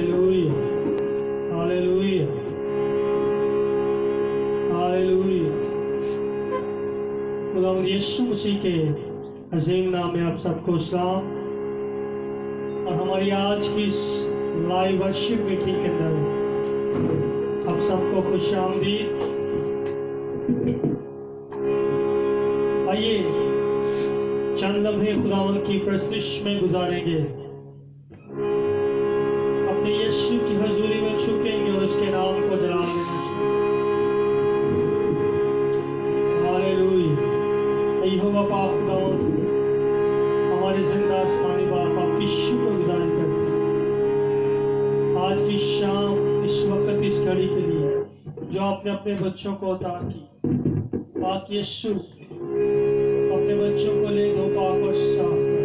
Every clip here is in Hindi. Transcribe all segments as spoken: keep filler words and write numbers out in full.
Hallelujah, hallelujah, hallelujah. खुदावंद यीशु मसीह के अजीम नाम में आप सबको सलाम। और हमारी आज की इस लाइव वर्शिप मीटिंग के अंदर आप सबको खुश आमदीद। आइए चंद लम्हे खुदावंद की प्रस्तुति में गुजारेंगे, अपने यीशु की हजूरी में झुकेंगे और उसके नाम को जला देंगे। हालेलुया। यहोवा पाक खुदावंद हमारे जिंदा आसमानी बाप आपकी शुक्रगुजारी करते हैं आज की शाम इस वक्त इस घड़ी के लिए जो आपने अपने बच्चों को अता की। पाक यीशु अपने बच्चों को ले दो पाक और साफ कर,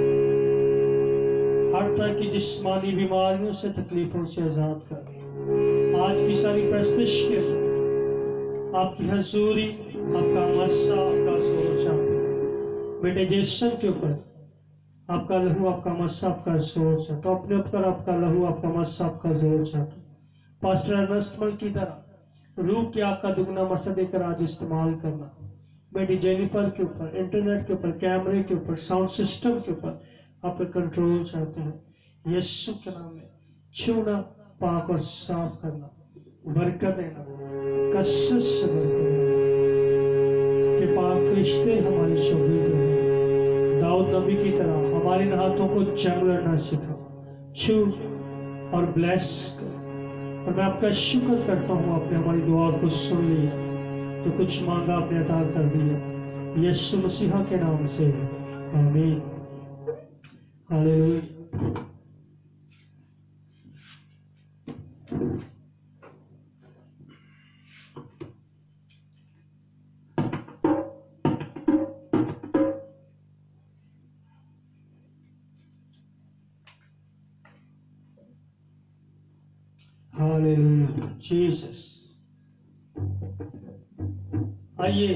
हर तरह की जिस्मानी बीमारियों से तकलीफों से आजाद कर। आज की सारी प्रस्तुति के आपकी हजूरी, आपका मस्सा, आपका सोचा बेटे जैसन के ऊपर आपका लहू, आपका मस्सा, आपका सोच है, तो अपने ऊपर आपका लहू, आपका मस्सा, आपका जोर चाहते पास्टर अर्नस्टमल की तरह रूह के आपका दुगना मस्सा देकर आज इस्तेमाल करना। बेटी जेनिफर के ऊपर, इंटरनेट के ऊपर, कैमरे के ऊपर, साउंड सिस्टम के ऊपर आप कंट्रोल चाहते हैं। यीशु के नाम में छूना, पाक और साफ करना, बरकत देना, कसरत से बरकत देना कि पाक रिश्ते हमारे शोभित हो। दाऊद नबी की तरह हमारे हाथों को जंग लड़ना सिखा, छू और ब्लेस कर। और मैं आपका शुक्र करता हूँ, आपने हमारी दुआ को सुन लिया, तो कुछ मांगा आपने अता कर दिया। यीशु मसीहा के नाम से आमीन। हालेलुया। Hallelujah Jesus. आइए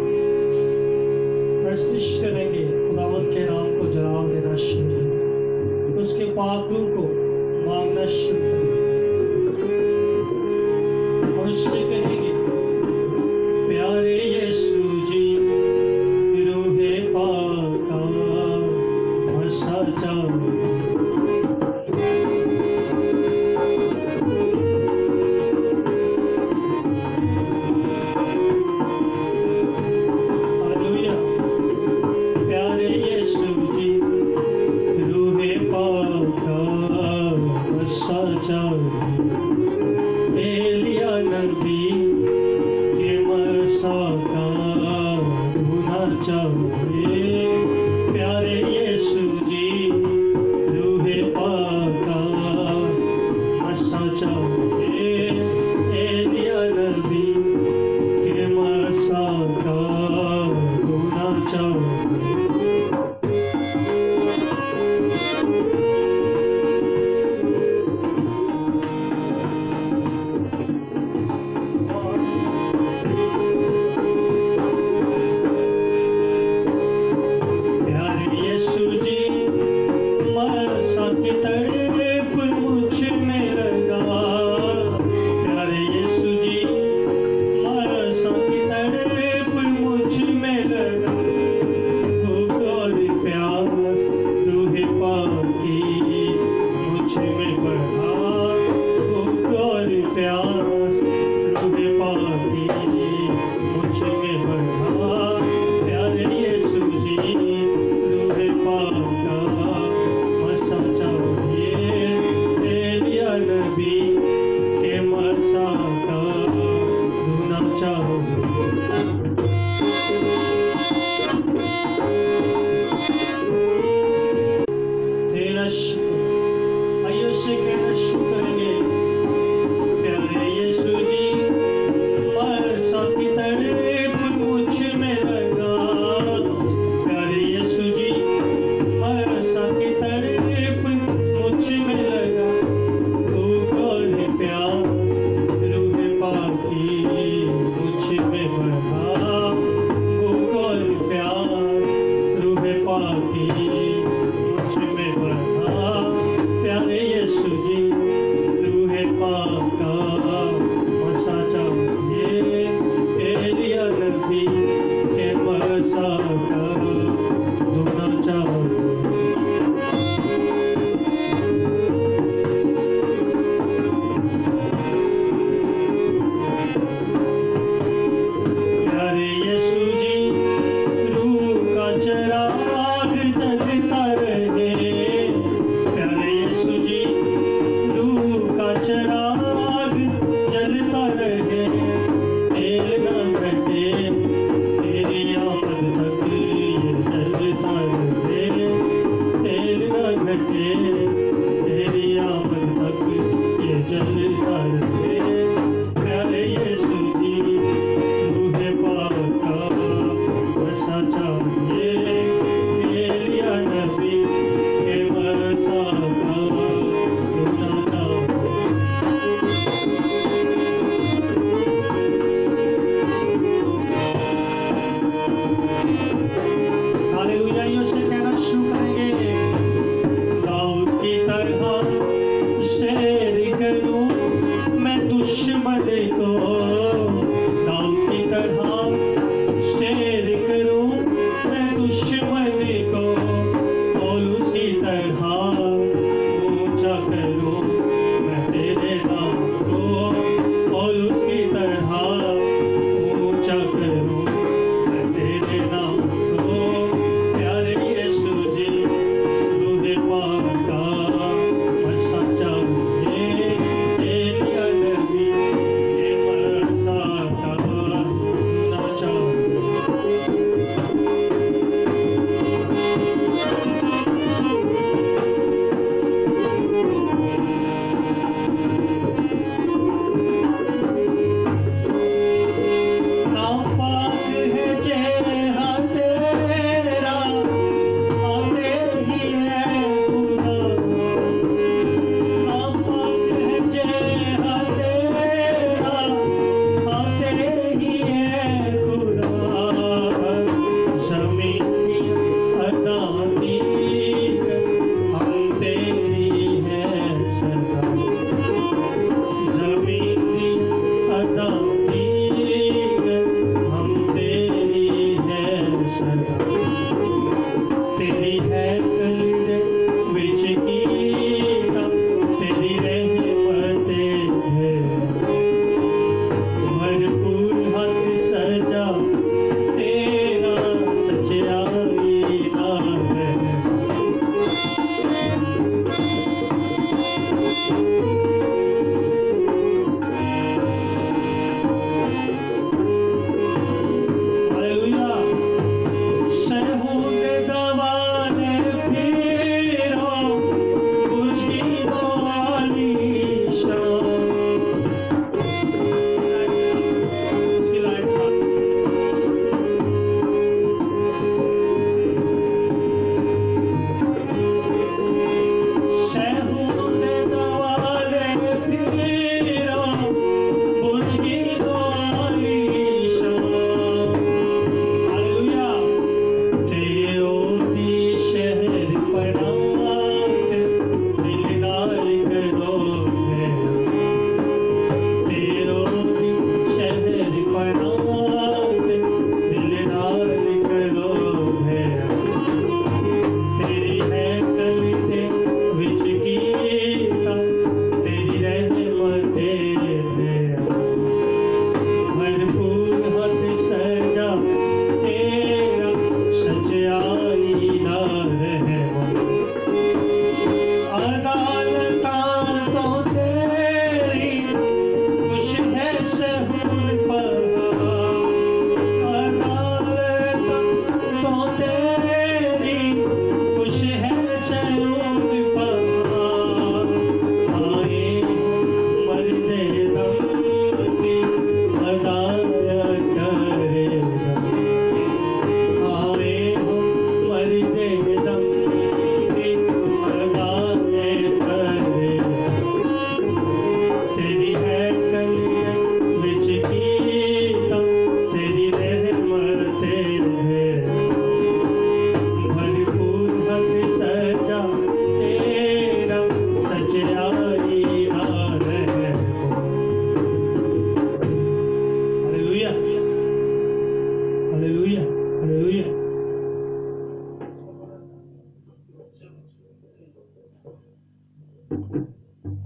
प्रस्तुति करेंगे, खुदावंद के नाम को जलाल देना शुरू करें, उसके पाक रूह को मांगना शुरू करें और उससे कहेंगे, प्यारे यीशु जी रूहे पाका बसा जाओ।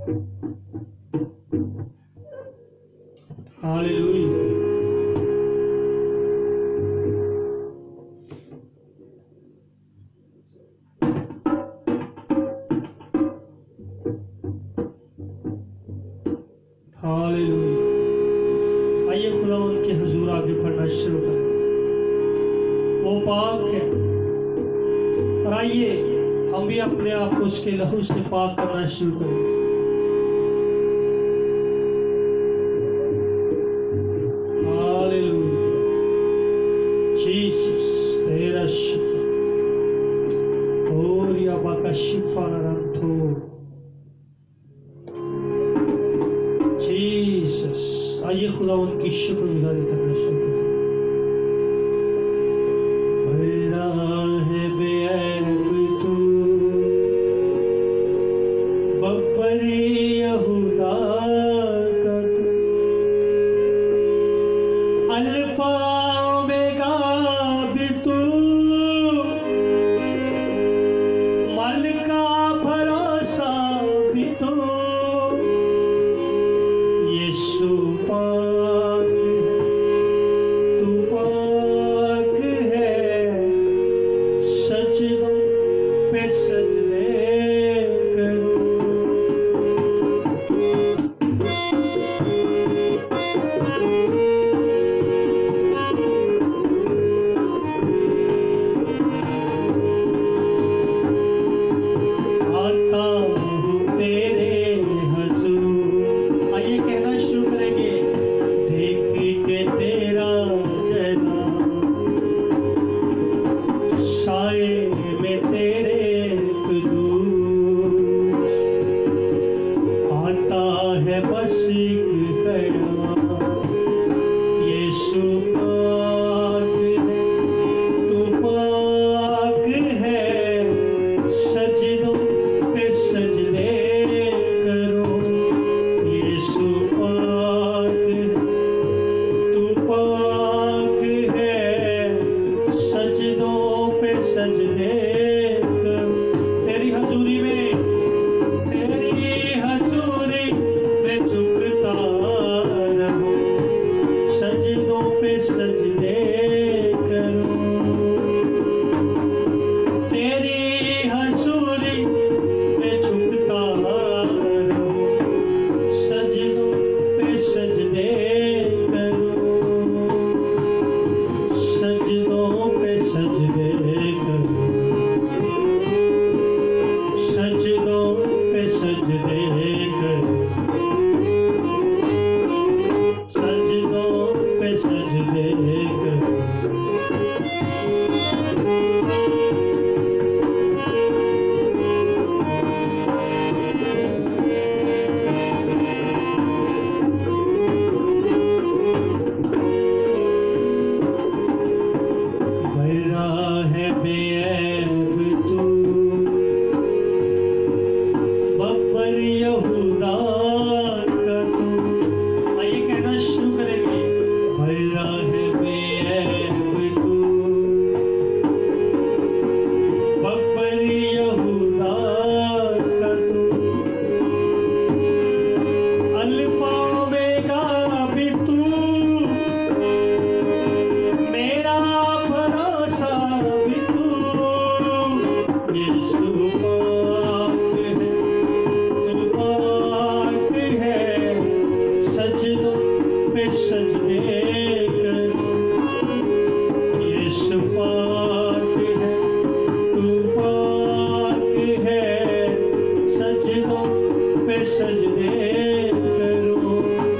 हालेलुया। हालेलुया। आइए खुदावंद के हुजूर आगे पढ़ना शुरू करें। वो पाक है और आइए हम भी अपने आप को उसके लहू से पाक करना शुरू करें। हालेलुया। जीसस तेरा शिफा और या बाका शिफा रंथो। जीसस आइए खुदा उनकी शुक्रगुजारी करना शुरू करें। मेरा है बेअब तू बब्बरी यहूदा का तू, अल्फा ओमेगा भी तू, मल का भरोसा भी तू। यीशु पाक है, तू पाक है, सजदों पे सजदे करो। आता हूँ तेरे हुजूर, आइए कहना शुरू करेंगे। देख के तेरा जलाल, साए में तेरे कुदूस, आता है बस एक ख्याल। यीशु पाक है, तू पाक है, सजदों पे सजदे करो। यीशु पाक है, तू पाक है, सजदों पे सजदे करो। तेरी हजूरी में, तेरी हजूरी में झुकता रहूं, सजदों पे सजदे करो। तेरी हजूरी में झुकता रहूं, सजदों पे सजदे करो। सजदों पे सजदे करो, सजदों पे सजदे करो, सजदों पे सजदे करो। भरा है बेअब तू बब्बर यहूदा का तू। आइए कहना शुरू करेंगे। भरा है बेअब तू बब्बर यहूदा का तू, अल्फा ओमेगा भी तू, मेरा भरोसा भी तू। यीशु पाक है, तू पाक है, सजदों पे सजदे करो। यीशु पाक है, तू पाक है, सजदों पे सजदे करो।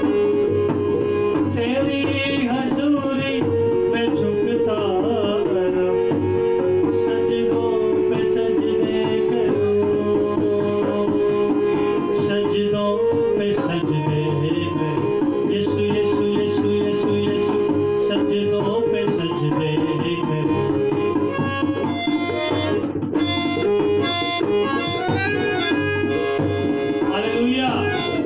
तेरी हजूरी में झुकता रहूं, सजदों पे सजदे करो। सजदों पे सजदे करो। यीशु यीशु यीशु यीशु यीशु, सजदों पे सजदे करो। हालेलुया।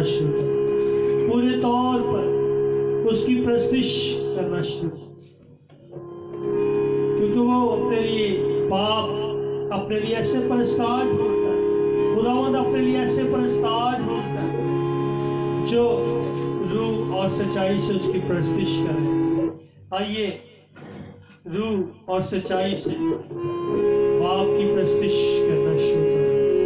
शुरू कर, पूरे तौर पर उसकी प्रस्तिश करना शुरू कर, क्योंकि वो अपने लिए पाप अपने लिए ऐसे पुरस्कार ढूंढता है, खुदावंद अपने लिए ऐसे पुरस्कार ढूंढता है जो रूह और सच्चाई से उसकी प्रस्तिश करे। आइए रूह और सच्चाई से बाप की प्रस्तिश करना शुरू करें।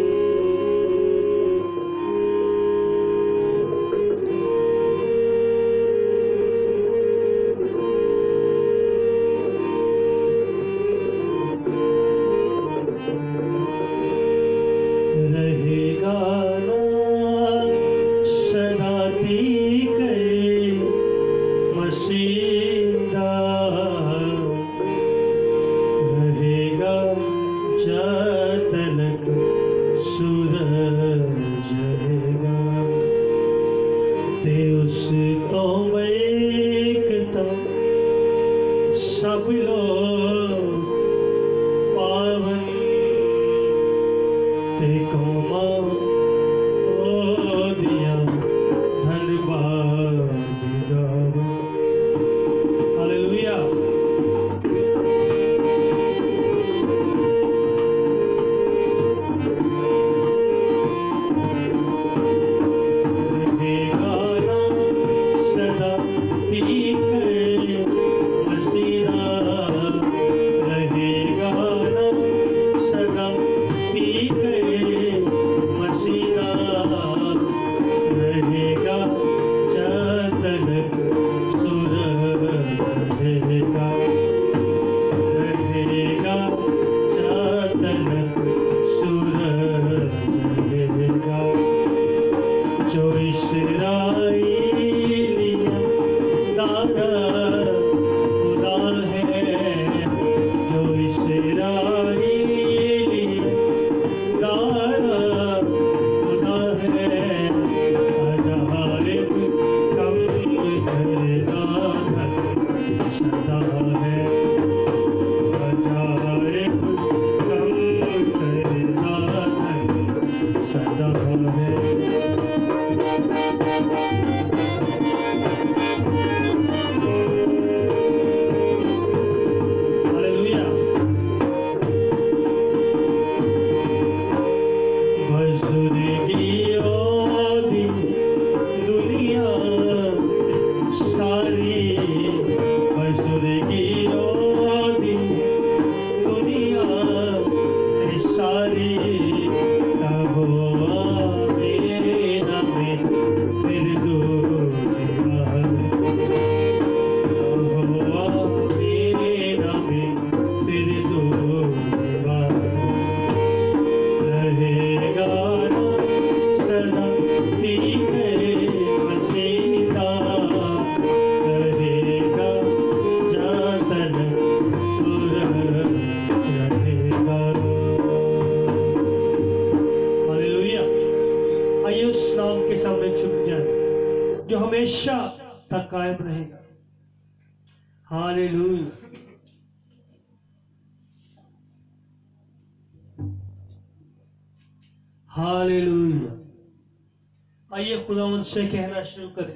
से कहना शुरू करें,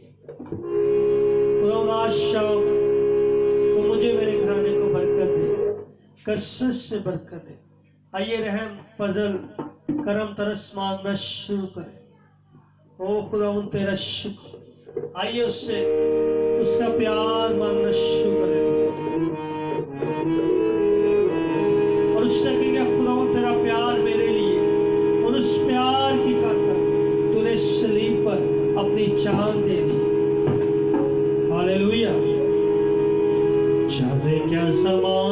खुदावंद आज शाम तो मुझे मेरे घराने को बरकत दे, कसरत से बरकत दे। आइए रहम फजल करम तरस मांगना शुरू करें। ओ खुदावंद तेरा शुक्र, आइए उससे उसका प्यार मांगना शुरू करें और उससे कहेंगे खुदावंद तेरा प्यार मेरे लिए, और उस प्यार की खातिर तूने सलीब पर अपनी जान दे दी। हालेलुया। चाहे क्या समान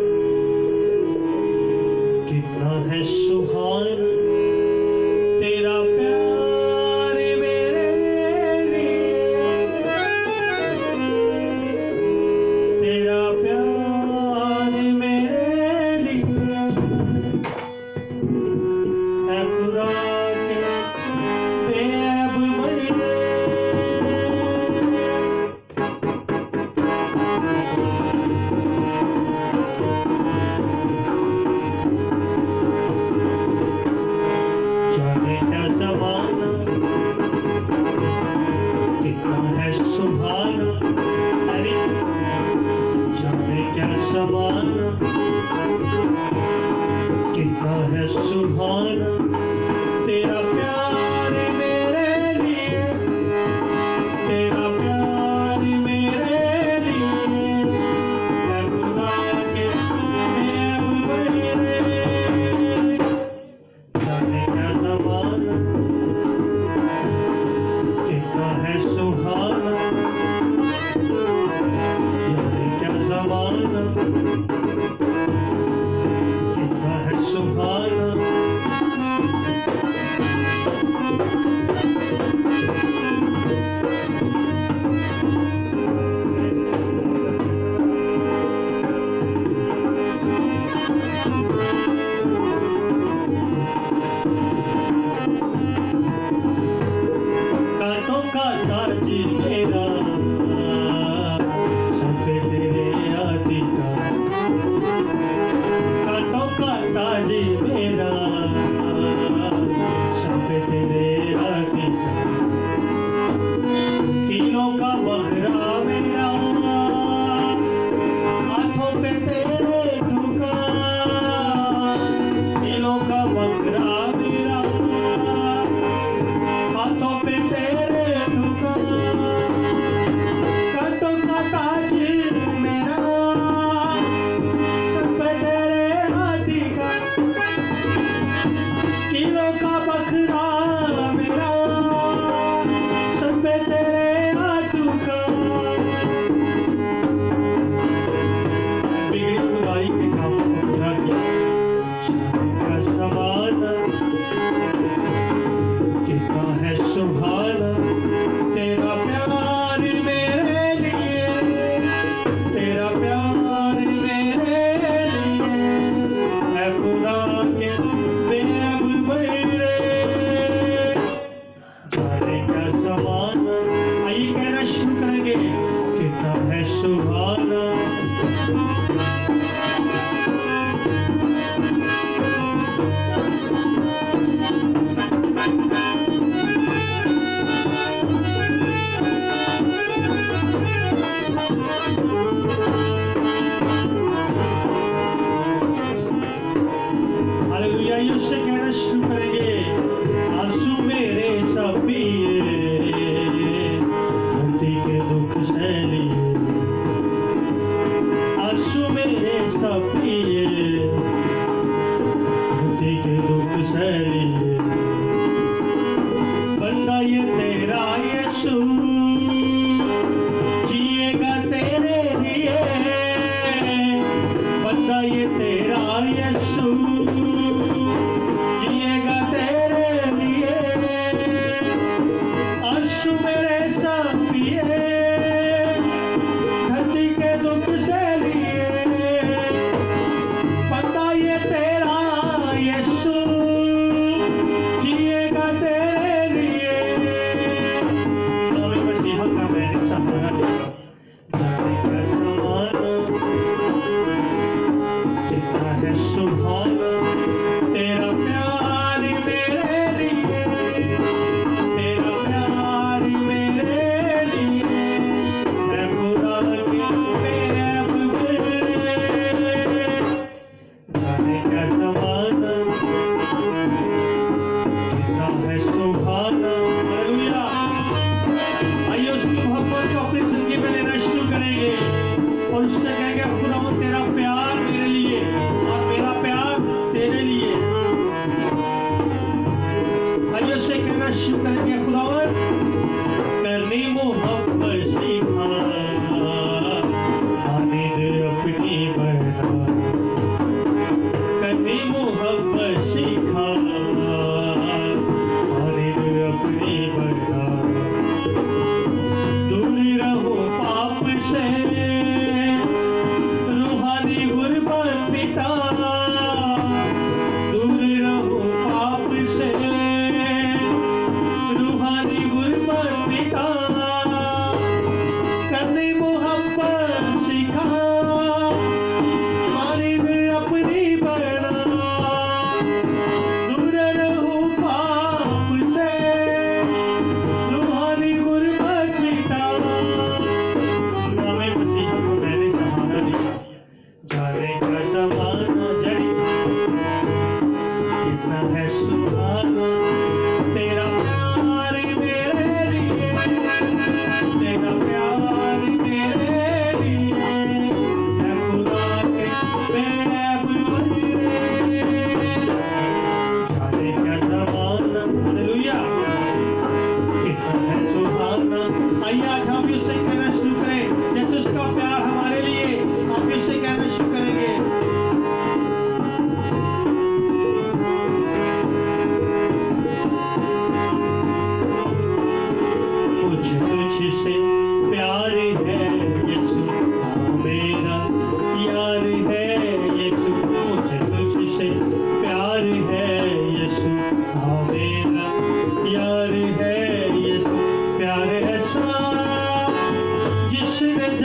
कितना है सुहाना तेरा प्यार मेरे लिए, तेरा प्यार मेरे लिए है खुदा के बेअब महीने। समाना, कितना है सुहाना तेरा प्यार मेरे लिए, तेरा प्यार मेरे लिए, है खुदा के नेम मेरे, जाने क्या ज़माना, कितना है सुहाना, जाने क्या ज़माना, कितना है सुहाना। कांटों का ताज मेरा सब तेरे अधिकार, कांटों का ताज मेरा सब तेरे अधिकार, कीलों का बहरा मेरा हाथों पे तेरे ठुका, कीलों का बहरा मेरा हाथों पे तेरे ठुका, कांटों का ताज मेरा सब पे तेरे अधिकार, कीलों का बखरा मेरा सब पे तेरे ठुका। बिगड़ी खुदाई के कामों को पूरा किया, का समाना, कितना है सुहाना तेरा प्यार मेरे लिए, तेरा प्यार मेरे लिए, है खुदा के नेम मेरे, जाने क्या ज़माना। आइए कहना शुरू करेंगे, कितना है सुहाना, हालेलुया। उससे कहना शुरू करेंगे, आंसू मेरे सब पिए, धरती के दुख सह लिए, आंसू मेरे सब पिए, धरती के दुख सह लिए, बंदा ये तेरा यीशु जिएगा तेरे लिए, बंदा ये तेरा यीशु जिएगा तेरे लिए, आंसू मेरे सब पिए, धरती के दुख से लिए,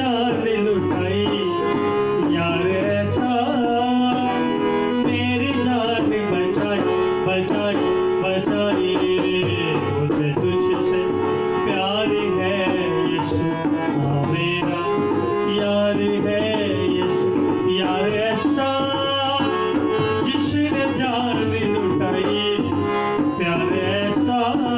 जान लुटाई यार ऐसा मेरी जान बचाई बचाई बचाई मुझे तुझसे प्यार है यीशु हाँ मेरा यार है यीशु यार ऐसा जिसने जान लुटाई प्यार ऐसा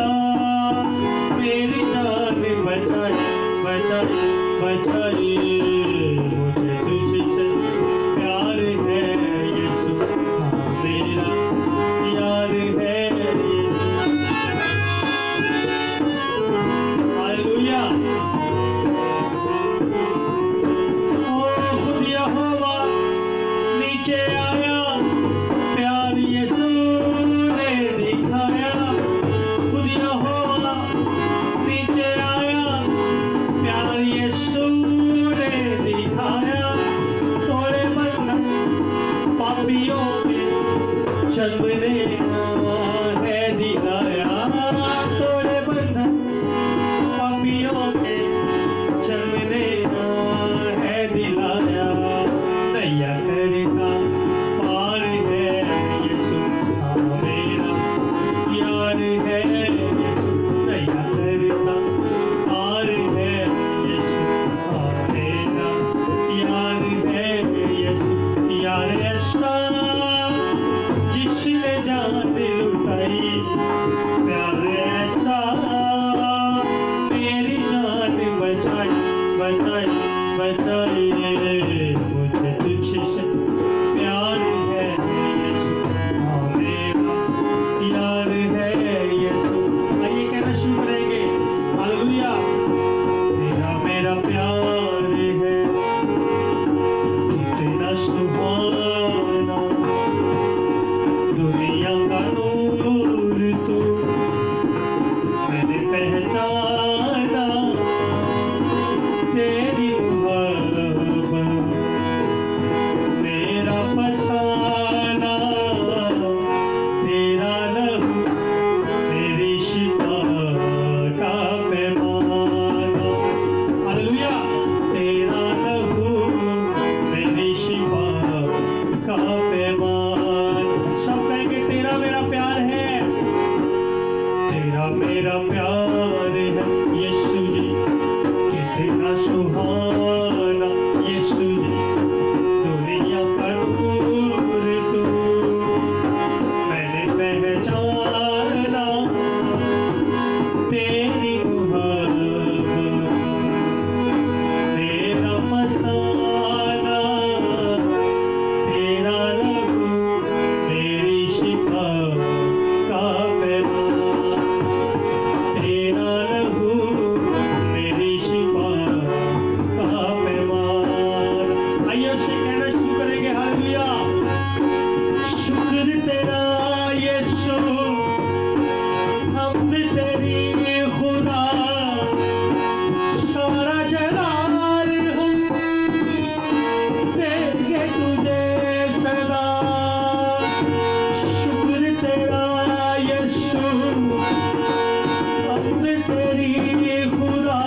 मेरी जान बचाई बचाई बचाई मुझे तुझसे प्यार है यीशु हाँ मेरा यार है हालेलुया और खुद यहोवा नीचे आया प्यार यीशु ने दिखाया खुद यहोवा नीचे आया प्यार यीशु ने दिखाया तोड़े बंधन पापियों के चलने है दिलाया तोड़े बंधन पापियों के चलने है दिलाया नैया करता पार है यीशु हाँ मेरा यार है यीशु नैया करता पार है यीशु हाँ मेरा यार है यीशु यार ऐसा जिसने जान लुटाई प्यार ऐसा मेरी जान बचाई बचाई बचाई मुझे तुझसे प्यार है यीशु हाँ मेरा यार है यीशु आइए कहना शुरू करेंगे हालेलुया तेरा मेरा प्यार है कितना सुहाना दुनिया का नूर तू मैंने पहचाना तेरी मोहब्बत मेरा फसाना तेरा लहू मेरी शिफा का पैमाना हालेलुया तेरा लहू मेरी शिफा का पैमाना सब कहेंगे तेरा मेरा प्यार है तेरा मेरा प्यार है यीशु जी कितना सुहाना यीशु जी दुनिया का नूर तू मैंने पहचाना तेरी मोहब्बत तेरा फसाना तेरा लहू मेरी शिफा का पैमाना तेरा लहू मेरी शिफा का पैमाना आइए उसे कहना शुरू करेंगे हालेलुया शुक्र तेरा यीशु हमद तेरी खुदा सारा जलाल हम देंगे तुझे सदा शुक्र तेरा यीशु हमद तेरी खुदा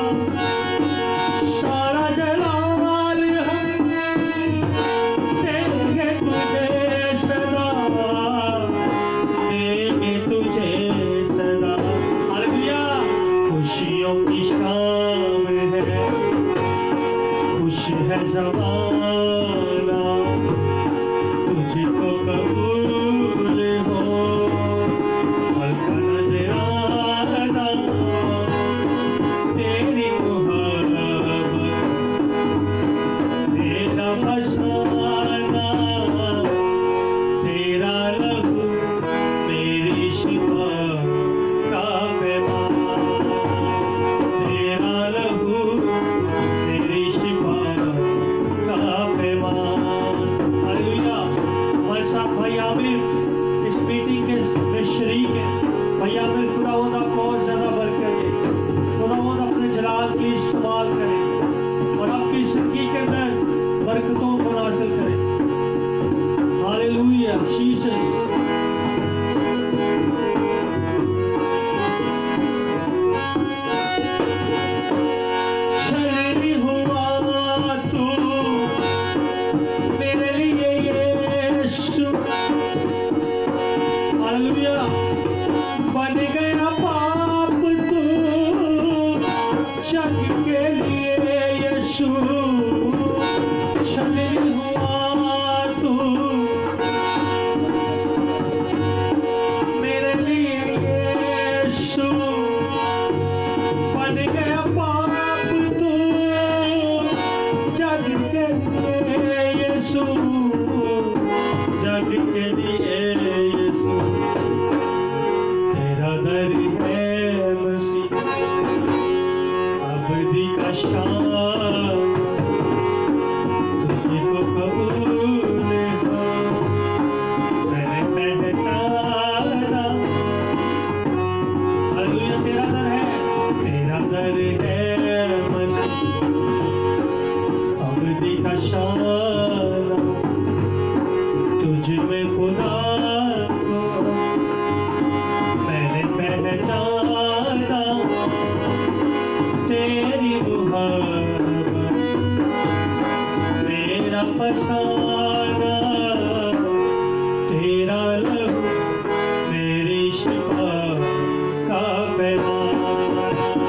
सारा जलाल हम देंगे तुझे सदा देंगे तुझे सदा हालेलुया खुशियों की शाम है खुश है ज़माना तुझको कबूल हो हल्का नजराना तेरी मोहब्बत तेरा फसाना तेरा लहू मेरी शिफा का पैमाना तेरा लहू मेरी शिफा का पैमाना हालेलुया हमारे साथ भाई आमिर इस मीटिंग के में शरीक है भाई आमिर खुदावंद आपको और ज्यादा बरकत दे खुदावंद अपने जलाल के लिए इस्तेमाल करे और आपकी जिंदगी के अंदर बरकतों को हासिल करे हालेलुया जीसस शरीर हुआ लिए यीशु, जग के लिए यीशु, तेरा दर है मसीह, अबदी का शान तुझे को कबूल है। मैंने पहचाना, हालेलुया, तेरा दर है, तेरा दर है मसीह, अबदी का शान तुझ में खुदा को मैंने पहचाना, तेरी मुहब्बत मेरा फसाना, तेरा लहू मेरी शिफा का पैमाना,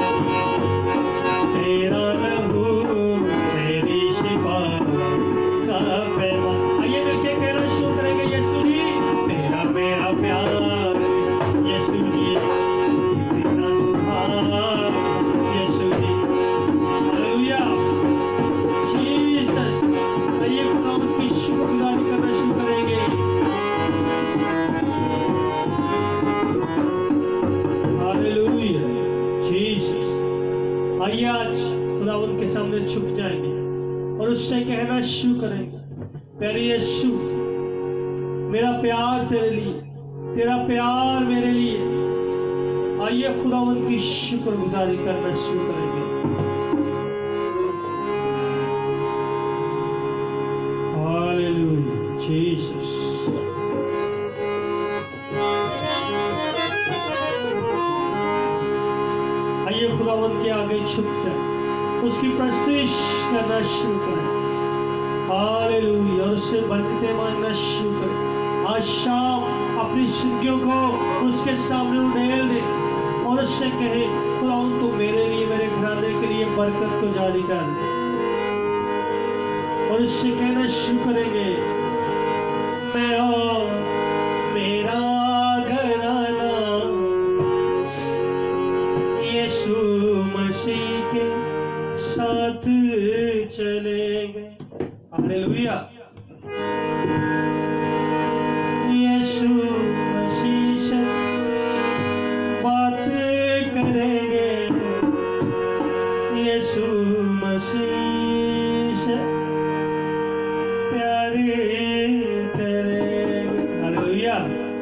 तेरा लहू मेरी शिफा का पैमाना। आइए मिलके कहना शुरू करेंगे, यीशु जी तेरा मेरा प्यार, यीशु जी तेरा सुभान, यीशु जी, हालेलुया, जीसस। आइए खुदा की शुक्रगुजारी करना शुरू करेंगे। Hallelujah, Jesus. आइए आज खुदा उनके सामने झुक जाएंगे और उससे कहना शुरू करेंगे, प्यारे यीशु, मेरा प्यार तेरे लिए, तेरा प्यार मेरे लिए। आइए खुदा उनकी शुक्रगुजारी करना शुरू करेंगे। Hallelujah, Jesus. आइए खुदा उनके आगे झुक जाए, उसकी प्रस्तुति करना शुरू करें। हालेलुया, और उससे बरकतें मांगना शुरू करें। आज शाम अपनी जिंदगियों को उसके सामने उड़ेल दे और उससे कहे, खुदा तू मेरे लिए, मेरे घराने के लिए बरकत को जारी कर दे। और उससे कहना शुरू करेंगे, मैं और मेरा घराना यीशु मसीह के साथ चलेंगे। हालेलुया, यीशु मसीह से बात करेंगे, यीशु मसीह से प्यार करेंगे। हालेलुया,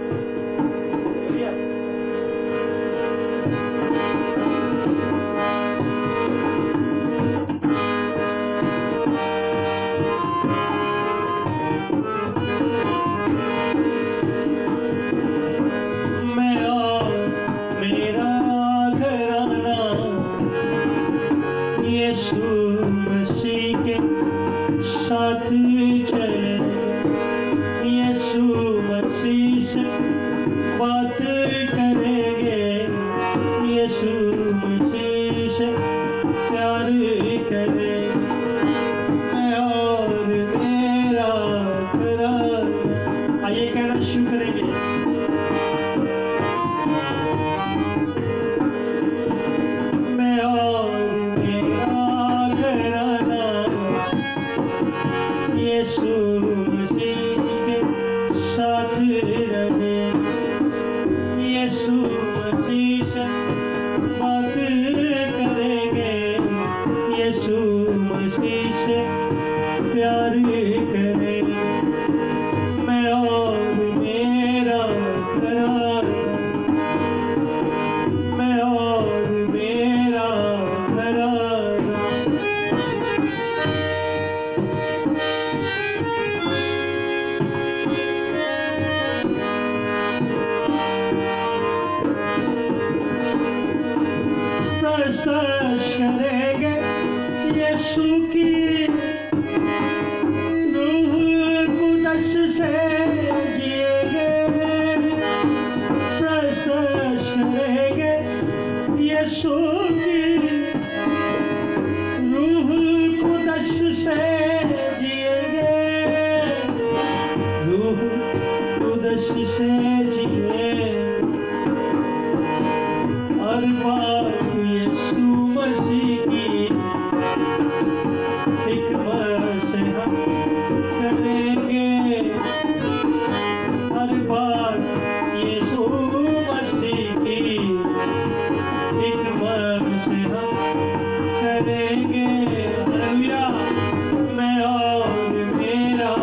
साथ चले, यीशु मसीह से बात करेंगे, यीशु मसीह से प्यार करेंगे। मैं और मेरा घराना, आइए कहना शुरू करेंगे, मैं और मेरा घराना यीशु मसीह के साथ रहे, यीशु मसीह से बात करेंगे, यीशु मसीह से प्यार करेंगे। मैं और मेरा घराना, मैं और मेरा घराना एक वर्ष हम करेंगे हर बार यीशु मसीह की, एक वर्ष हम करेंगे हालेलुया मैं और मेरा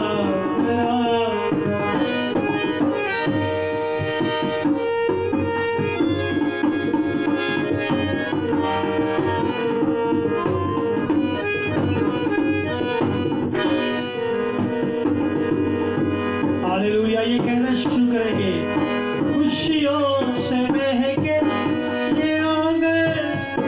हालेलुया। ये कहना शुरू करेंगे, खुशियों से महके ये आंगन,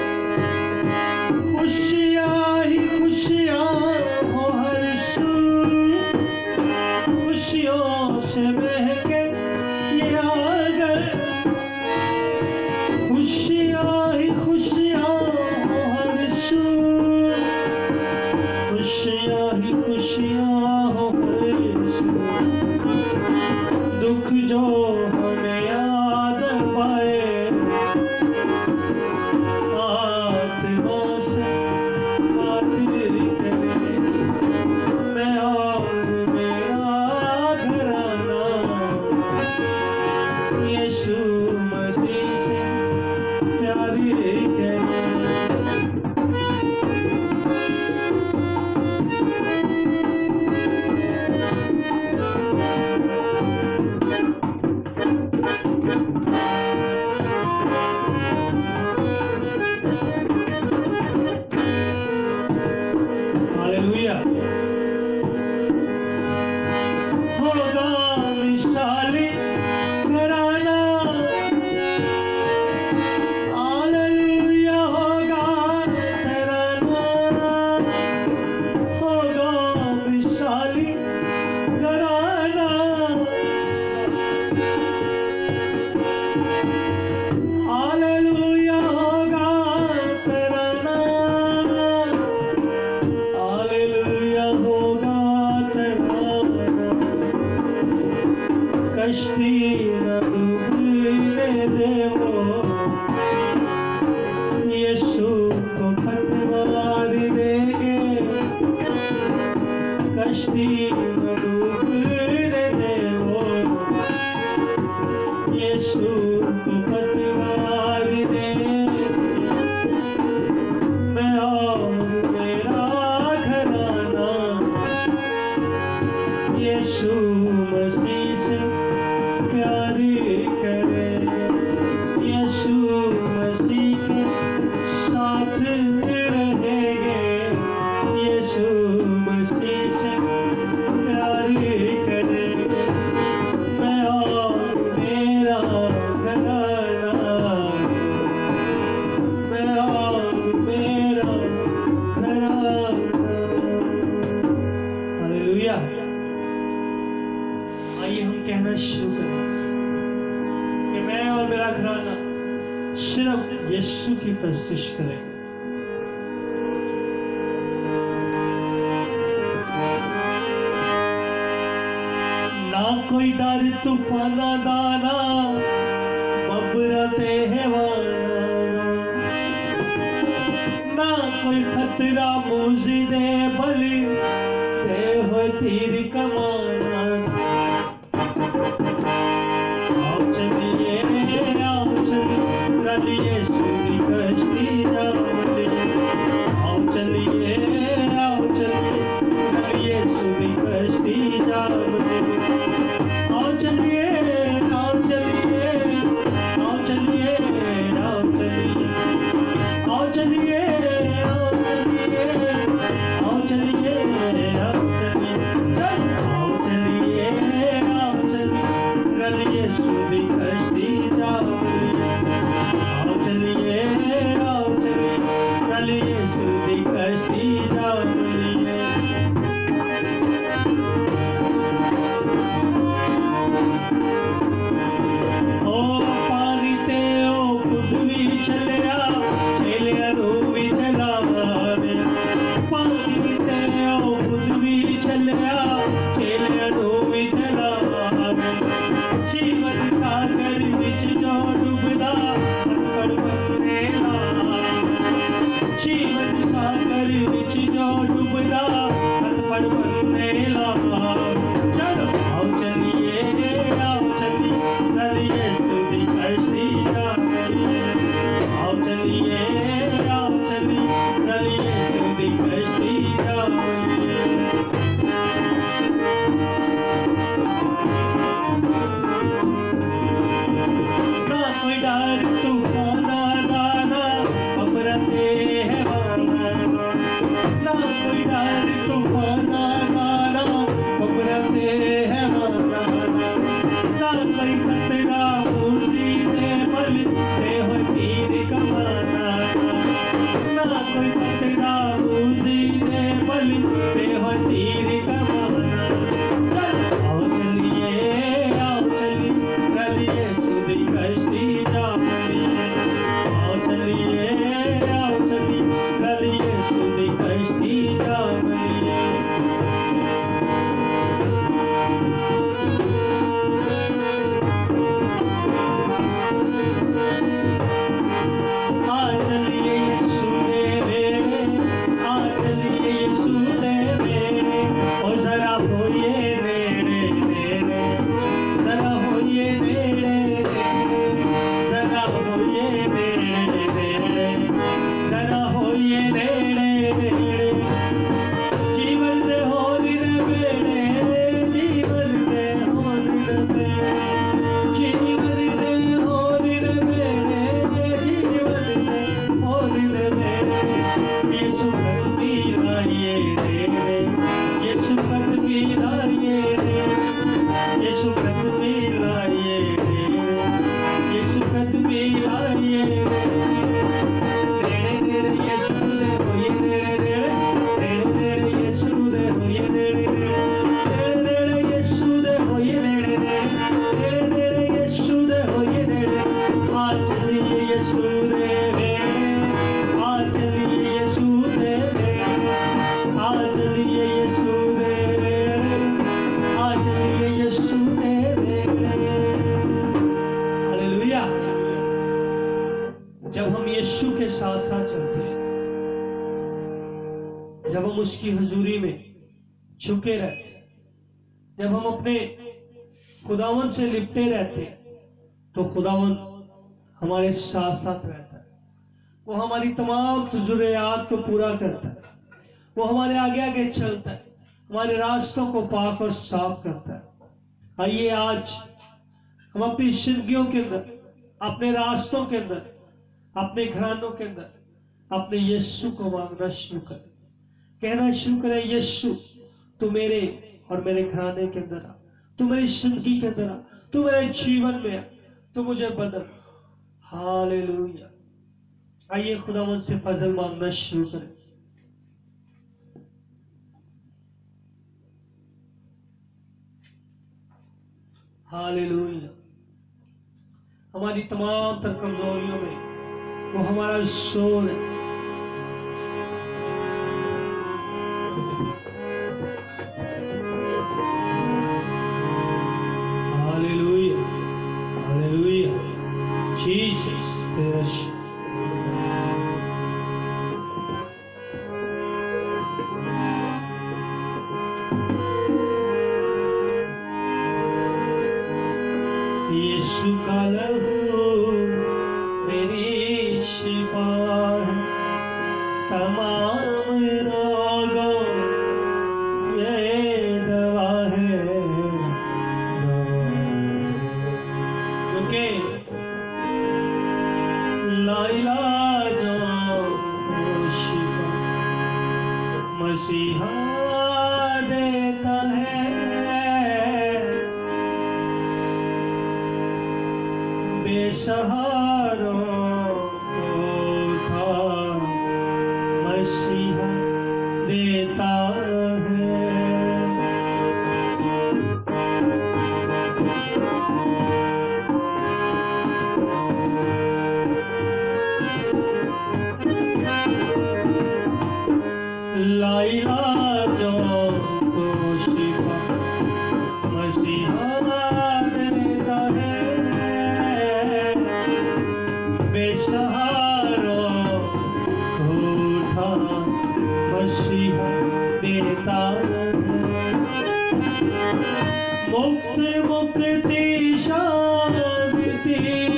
खुशियाँ ही खुशियाँ हो हर सुर, खुशियों से महके ये आंगन, खुशियाँ ही खुशियाँ हो हर सुर, खुशियाँ ही खुशियाँ हो हर सुर, दुख जो हमें याद पाए आत्मा से बात करें, मैं और मेरा घराना यीशु मसीह से प्यार करें। हालेलुया। होगा मिसाली घराना, हालेलुया होगा घराना, होगा मिसाली घराना, हालेलुया होगा घराना, हालेलुया होगा घराना, कश्ती न डूबने देवो, यीशु को पतवार देंगे, कश्ती न डूबने देवो, यीशु को पतवार देंगे, मैं और मेरा घराना यीशु मसीह से प्यार करें, यीशु मसीह के साथ रहेंगे, यीशु मसीह से प्यार करेंगे, मैं और मेरा घराना, मैं और मेरा घराना। हालेलुया। आइए हम कहना शुरू करें कि मैं और मेरा घराना सिर्फ यीशु की प्रस्तुति करें। ना कोई डर तूफाना दाना बबरते है वाना, ना कोई खतरा मुझे बलि ते हो तीर कमाना, आओ चलिए आओ चलिए यीशु की कश्ती जाने, आओ चलिए आओ चलिए यीशु की कश्ती जाने, आओ चलिए आओ चलिए आओ चलिए आओ चलिए आओ चलिए आओ चलिए आओ चलिए आओ चलिए आओ चलिए आओ चलिए कल यीशु की कश्ती जाने, आओ चलिए आओ चलिए कल यीशु की कश्ती जाने। चलो आओ चलिए आओ चलिए कल यीशु की कश्ती जा रही है। आओ चलिए आओ चलिए कल यीशु की कश्ती जा रही है। ना कोई डर तूफान आना घबराते हैं वाना, ना कोई डर तूफान आना घबराते हैं वाना, ना कोई खतरा मुसीबे बलते हो तीर कमाना, ना कोई खतरा मुसीबे बलते हो तीर कमाना। आओ चलिए आओ चलिए कल यीशु की कश्ती जा रही है। आओ चलिए आओ चलिए कल यीशु की कश्ती जा रही है। आ चलिए यीशु दे मेरे, आ चलिए यीशु दे मेरे, ओ जरा होइए मेरे मेरे, जरा होइए मेरे मेरे, जरा होइए मेरे मेरे, जरा होइए मेरे मेरे। जीवन दे होली रे मेरे, जीवन दे होली रे मेरे, जीवन दे होली रे मेरे, जीवन दे होली रे मेरे। यीशु भक्ति लाइए रे, यीशु भक्ति लाइए रे, यीशु भक्ति लाइए रे, यीशु भक्ति लाइए रे। तेरे तेरे यीशु दे होइए तेरे तेरे, तेरे तेरे यीशु दे होइए तेरे तेरे, तेरे तेरे यीशु दे होइए तेरे तेरे, तेरे तेरे यीशु दे होइए तेरे। आ चलिए यीशु दे मेरे, आ चलिए यीशु दे मेरे, आ चलिए यीशु दे मेरे, आ चलिए यीशु दे मेरे। हालेलुया। जब हम यीशु के साथ साथ चलते हैं, जब हम उसकी हुजूरी में झुके रहते हैं, जब हम अपने खुदावन से लिपटे रहते हैं, तो खुदावन हमारे साथ साथ रहता है। वो हमारी तमाम ज़रूरियात को पूरा करता है, वो हमारे आगे आगे चलता है, हमारे रास्तों को पाक और साफ करता है। आइए आज हम अपनी जिंदगियों के अंदर, अपने रास्तों के अंदर, अपने घरानों के अंदर अपने यीशु को मांगना शुरू करें, कहना शुरू करें, यीशु तू मेरे और मेरे घराने के अंदर आ, तू मेरी जिंदगी के अंदर आ, तू मेरे जीवन में आ, तू मुझे बदल। हालेलुया। आइए खुदावन से फजल मांगना शुरू करें। हालेलुया। हमारी तमाम तर कमजोरियों में वो हमारा शोर है। Hallelujah hallelujah. जीसस तेरा श- यीशु का लहू मेरी शिफा है, तमाम रोगों ये दवा है, क्योंकि लाइलाजों को शिफा मसीहा देता है। बेसहारों को उठा मसीहा देता है। लाइलाजों को शिफा मसीहा देता है। बेसहारों को उठा मसीहा देता है। मुफ्त मुक्ति शांति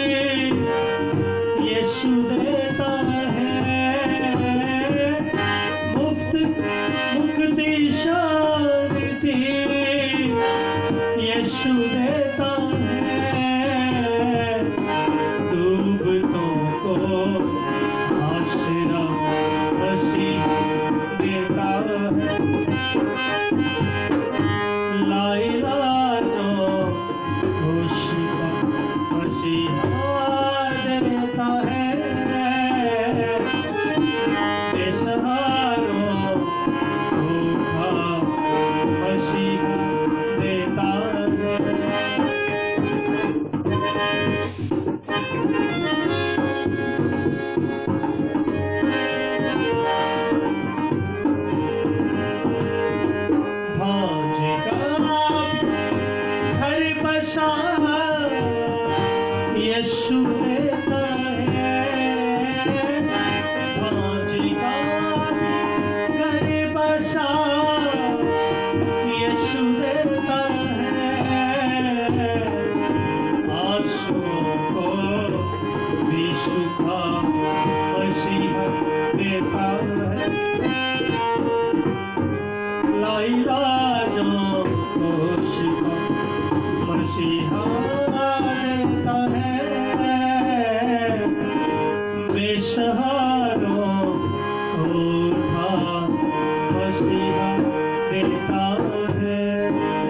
यीशु देता है, मुफ्त मुक्ति शांति यीशु देता है, डूबतों को आसरा मसीह देता है, लाइलाजो खुशी का मसीहा देता है, बेसहारों को उठा मसीहा देता है। यीशु देता है, भांजिका घर बसा यीशु देता है, आंसुओं को भी सुखा मसीहा देता है, लाइलाजों को शिफा मसीहा देता है, बेसहारों को उठा मसीहा देता है।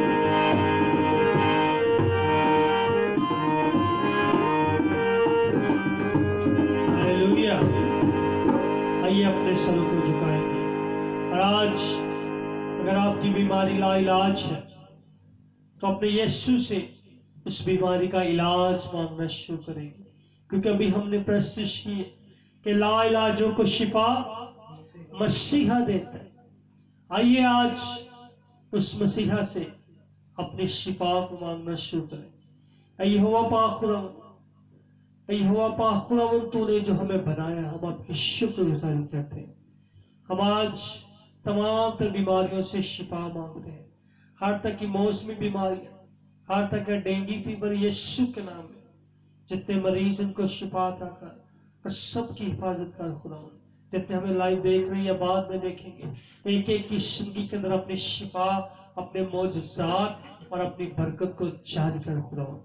हालेलुया। आइए अपने सरों को झुकाएंगे। और आज अगर आपकी बीमारी लाइलाज है तो अपने यीशु से इस बीमारी का इलाज मांगना शुरू करेंगे, क्योंकि अभी हमने प्रस्तुत की कि लाइलाजों को शिफा मसीहा देता है। आइए आज उस मसीहा से अपनी शिफा को मांगना शुरू करें। यहोवा पाक खुदावंद, यहोवा पाक खुदावंद, तूने जो हमें बनाया, हम आपकी शुक्रगुजारी करते हैं। हम आज तमाम तर बीमारियों से शिफा मांगते हैं, हर तक की मौसमी बीमारियां, हर तक का डेंगू फीवर, यीशु के नाम में जितने मरीज उनको शिफा अता कर और सबकी हिफाजत कर खुदावंद। जितने हमें लाइव देख रहे हैं या बाद में देखेंगे, एक एक की जिंदगी के अंदर अपनी शिफा, अपने मौजज़ात और अपनी बरकत को जारी कर खुदावंद।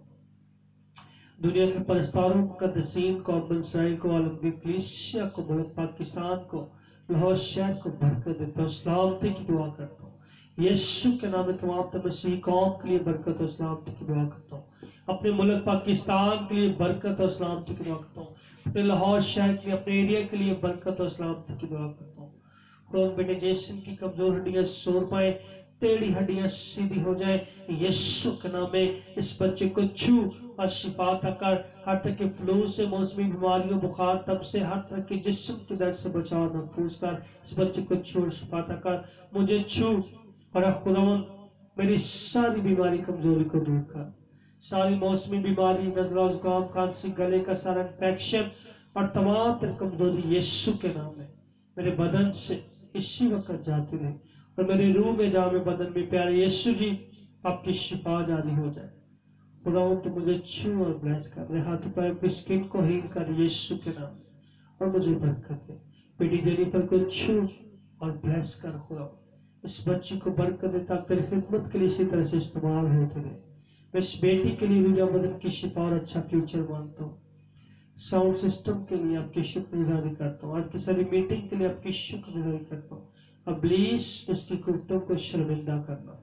दुनिया के परस्तारों को, कदसीन को, बंसराइल को, आलमगीर कलीसिया को, मुल्क पाकिस्तान को, लाहौर शहर को बरकत देता हूँ, सलामती की दुआ करता हूँ। यीशु के नाम में तमाम तो मसीह कौम के लिए बरकत और सलामती की दुआ करता हूँ। अपने मुल्क पाकिस्तान के लिए बरकत और सलामती की दुआ करता हूँ। अपने लाहौर शहर के लिए, अपने एरिया के लिए बरकत और सलामती की दुआ करता हूँ। खुदा बेटे जिस्म की कमजोर हड्डियां सोर पाए, टेढ़ी हड्डियां सीधी हो जाए, यीशु के नाम में इस बच्चे को छू और शिफा तक कर। हर तरह के फ्लू से, मौसमी बीमारियों, बुखार, तब से हर तरह के जिस्म के दर्द से बचाव महफूज कर। इस बच्चे को छू और शिफा तक कर। मुझे छू और खुदावंद मेरी सारी बीमारी कमजोरी को दूर कर। सारी मौसमी बीमारी, नजला, जुकाम, खांसी, गले का सारा इंफेक्शन और तमाम तरह कमजोरी यीशु के नाम में मेरे बदन से इसी वक्त जाती रहे और मेरी रूह में, जामे बदन में, प्यारे यीशु जी आपकी शिफा जारी हो जाए। खुदावंद तो मुझे छू और ब्लेस कर, मेरे हाथों पैर की स्किन को हील कर यीशु के नाम में, और मुझे बरकत दे। बेटी जेनिफर को छू और ब्लेस कर खुदावंद। इस बच्ची को बरकत दे ताकि तेरी खिदमत के लिए इसी तरह से इस्तेमाल होते रहे। मैं इस बेटी के लिए दुनिया बदन की शिफा और अच्छा फ्यूचर मांगता हूँ। साउंड सिस्टम के लिए आपकी शुक्रगुजारी करता हूँ। आज की सारी मीटिंग के लिए आपकी शुक्रगुजारी करता हूँ। अब प्लीज उसकी कुफ्तों को शर्मिंदा करना।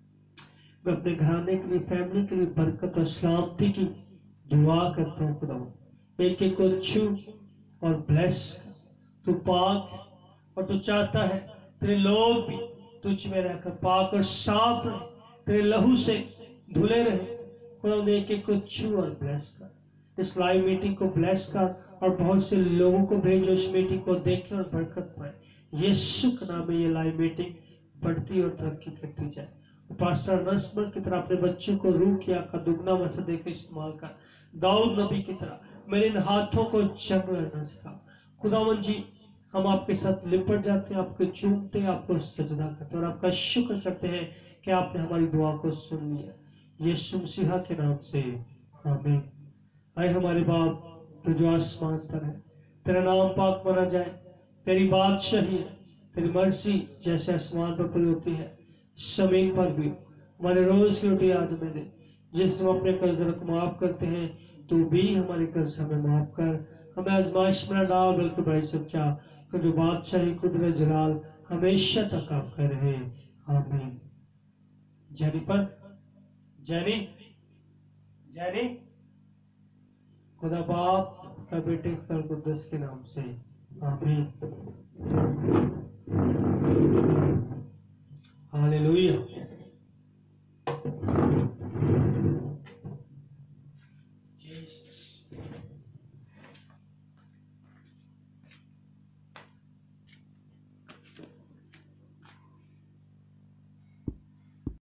मैं अपने घराने के लिए, फैमिली के लिए बरकत और सलामती की दुआ करता हूँ खुदा। एक एक को छू और ब्लेस। तू पाक और तू चाहता है तेरे लोग भी तुझ में रहकर पाक और साफ रहे, तेरे लहू से धुले रहे। खुदा एक एक को छू और ब्लेस कर। इस लाइव मीटिंग को ब्लेस कर और बहुत से लोगों को भेजो इस मीटिंग को देखें और बरकत पाए। यीशु के नाम में ये लाइव मीटिंग बढ़ती और तरक्की करती जाए। पास्टर नस्मर की तरह अपने बच्चों को रूह किया का दुगना वसा देकर इस्तेमाल कर। दाऊद नबी की तरह मेरे इन हाथों को जंग लड़ना सिखा। खुदावन जी हम आपके साथ लिपट जाते हैं, आपको चूमते हैं, आपको सजदा करते हैं और आपका शुक्र करते हैं कि आपने हमारी दुआ को सुन लिया। यीशु मसीह के नाम से आमीन। आए हमारे बाप तो जो आसमान पर है, तेरा नाम पाक माना जाए, तेरी बादशाही, तेरी मर्जी जैसे आसमान पर पूरी होती है जमीन पर भी। हमारे रोज की रोटी आज हमें दे, जिस हम अपने कर्जदारों को माफ करते हैं तो भी हमारे कर्ज हमें माफ कर, हमें आजमाइश में न डाल बल्कि बड़ाई सच्चा, कि जो बादशाही कुदरत जलाल हमेशा तक आपका रहे। आमीन। जैनी पर जैनी जैनी खुदा बाप का बेटे का कुदस के नाम से आमीन। हालेलुया।